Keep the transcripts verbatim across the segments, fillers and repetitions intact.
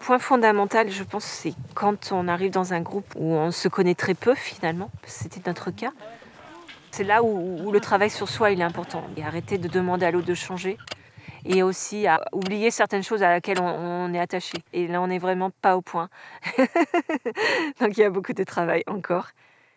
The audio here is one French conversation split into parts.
point fondamental, je pense, c'est quand on arrive dans un groupe où on se connaît très peu finalement, c'était notre cas. C'est là où, où le travail sur soi il est important. Et arrêter de demander à l'autre de changer. Et aussi à oublier certaines choses à laquelle on, on est attaché. Et là, on n'est vraiment pas au point. Donc il y a beaucoup de travail encore.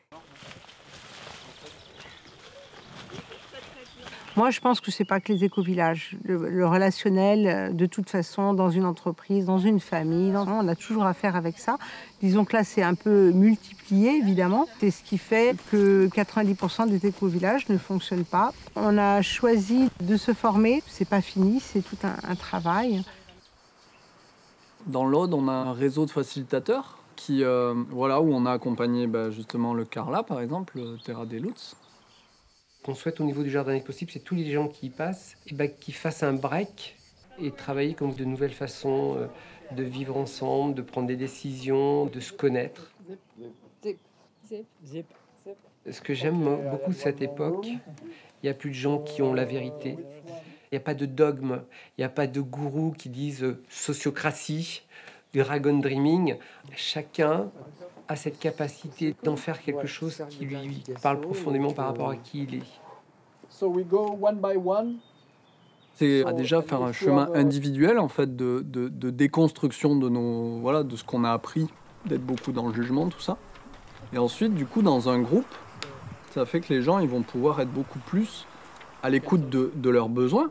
Moi, je pense que c'est pas que les éco-villages. Le, le relationnel, de toute façon, dans une entreprise, dans une famille, dans... on a toujours affaire avec ça. Disons que là, c'est un peu multiplié, évidemment. C'est ce qui fait que quatre-vingt-dix pour cent des éco-villages ne fonctionnent pas. On a choisi de se former. C'est pas fini, c'est tout un, un travail. Dans l'Aude, on a un réseau de facilitateurs qui, euh, voilà, où on a accompagné bah, justement le Carla, par exemple, Terra des Lutz. Ce qu'on souhaite au niveau du jardin possible, c'est tous les gens qui y passent, et ben, qui fassent un break et travailler comme de nouvelles façons euh, de vivre ensemble, de prendre des décisions, de se connaître. Zip, zip, zip, zip. Ce que j'aime beaucoup de cette époque, il n'y a plus de gens qui ont la vérité. Il n'y a pas de dogme, il n'y a pas de gourous qui disent euh, sociocratie, dragon dreaming. Chacun a cette capacité d'en faire quelque chose qui lui parle profondément par rapport à qui il est. C'est à déjà faire un chemin individuel en fait de, de, de déconstruction de nos voilà de ce qu'on a appris, d'être beaucoup dans le jugement, tout ça. Et ensuite, du coup, dans un groupe, ça fait que les gens ils vont pouvoir être beaucoup plus à l'écoute de, de leurs besoins.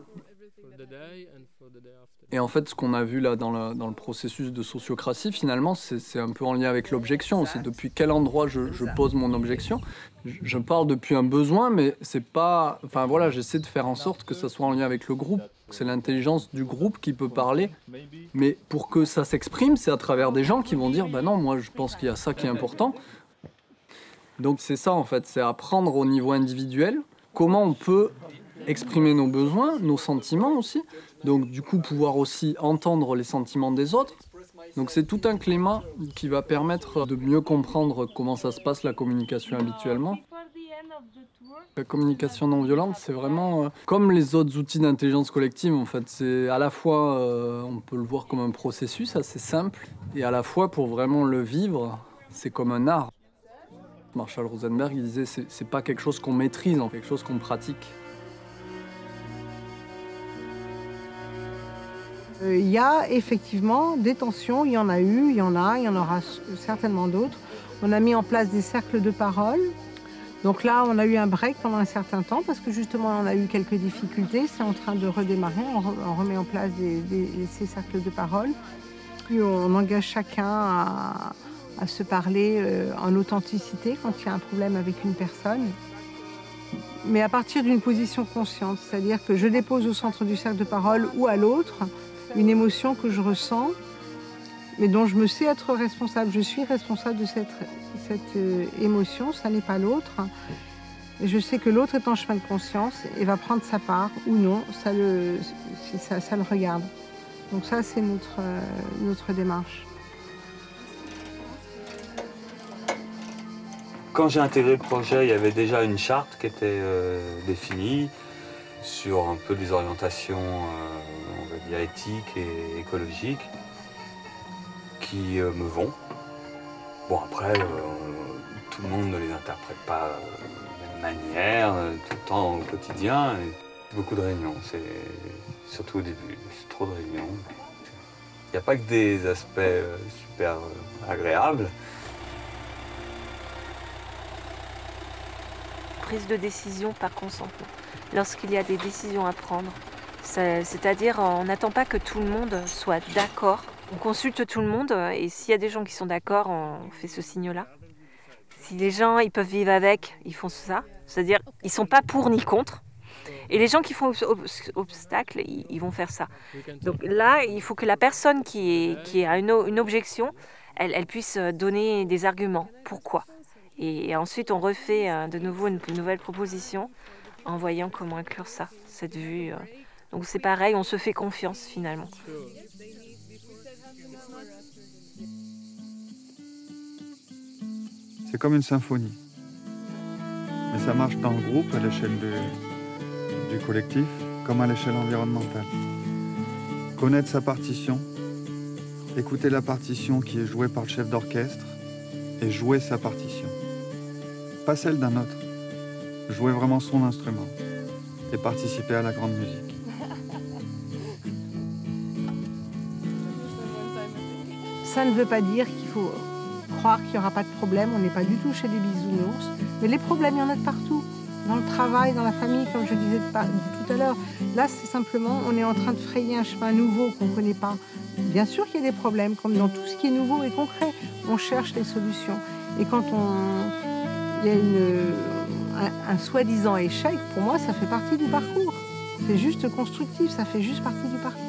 Et en fait, ce qu'on a vu là dans le, dans le processus de sociocratie, finalement, c'est, c'est un peu en lien avec l'objection. C'est depuis quel endroit je, je pose mon objection. Je, je parle depuis un besoin, mais c'est pas... Enfin voilà, j'essaie de faire en sorte que ça soit en lien avec le groupe. C'est l'intelligence du groupe qui peut parler. Mais pour que ça s'exprime, c'est à travers des gens qui vont dire « Ben non, moi je pense qu'il y a ça qui est important ». Donc c'est ça en fait, c'est apprendre au niveau individuel comment on peut exprimer nos besoins, nos sentiments aussi. Donc du coup pouvoir aussi entendre les sentiments des autres. Donc c'est tout un climat qui va permettre de mieux comprendre comment ça se passe la communication habituellement. La communication non violente, c'est vraiment euh, comme les autres outils d'intelligence collective en fait. C'est à la fois, euh, on peut le voir comme un processus assez simple, et à la fois pour vraiment le vivre, c'est comme un art. Marshall Rosenberg, il disait c'est, c'est pas quelque chose qu'on maîtrise, c'est quelque chose qu'on pratique. Il euh, y a effectivement des tensions, il y en a eu, il y en a, il y en aura certainement d'autres. On a mis en place des cercles de parole. Donc là, on a eu un break pendant un certain temps parce que justement, on a eu quelques difficultés. C'est en train de redémarrer, on, re, on remet en place des, des, ces cercles de parole. Puis on engage chacun à, à se parler euh, en authenticité quand il y a un problème avec une personne. Mais à partir d'une position consciente, c'est-à-dire que je dépose au centre du cercle de parole ou à l'autre une émotion que je ressens, mais dont je me sais être responsable. Je suis responsable de cette, cette euh, émotion, ça n'est pas l'autre. Et je sais que l'autre est en chemin de conscience et va prendre sa part ou non, ça le, ça, ça le regarde. Donc ça, c'est notre, euh, notre démarche. Quand j'ai intégré le projet, il y avait déjà une charte qui était euh, définie sur un peu des orientations euh, on va dire éthiques et écologiques qui euh, me vont. Bon après, euh, tout le monde ne les interprète pas euh, de la même manière, euh, tout le temps au quotidien. Et beaucoup de réunions, c'est surtout au début, c'est trop de réunions. Il n'y a pas que des aspects euh, super euh, agréables. Prise de décision par consentement. Lorsqu'il y a des décisions à prendre, c'est, c'est-à-dire on n'attend pas que tout le monde soit d'accord. On consulte tout le monde et s'il y a des gens qui sont d'accord, on fait ce signe-là. Si les gens ils peuvent vivre avec, ils font ça. C'est-à-dire ils ne sont pas pour ni contre. Et les gens qui font ob- obstacle, ils, ils vont faire ça. Donc là, il faut que la personne qui, est, qui a une, une objection, elle, elle puisse donner des arguments. Pourquoi ? Et ensuite, on refait de nouveau une nouvelle proposition en voyant comment inclure ça, cette vue. Donc c'est pareil, on se fait confiance finalement. C'est comme une symphonie. Mais ça marche dans le groupe, à l'échelle du, du collectif, comme à l'échelle environnementale. Connaître sa partition écouter la partition qui est jouée par le chef d'orchestre et jouer sa partition. Pas celle d'un autre. Jouer vraiment son instrument et participer à la grande musique. Ça ne veut pas dire qu'il faut croire qu'il n'y aura pas de problème. On n'est pas du tout chez des bisounours. Mais les problèmes, il y en a de partout. Dans le travail, dans la famille, comme je disais tout à l'heure. Là, c'est simplement, on est en train de frayer un chemin nouveau qu'on ne connaît pas. Bien sûr qu'il y a des problèmes, comme dans tout ce qui est nouveau et concret. On cherche les solutions. Et quand on... il y a une, un, un soi-disant échec, pour moi, ça fait partie du parcours. C'est juste constructif, ça fait juste partie du parcours.